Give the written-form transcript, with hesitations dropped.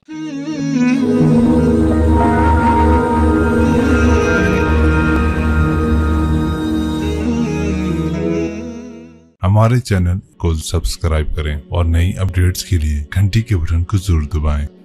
हमारे चैनल को सब्सक्राइब करें और नई अपडेट्स के लिए घंटी के बटन को जरूर दबाएं।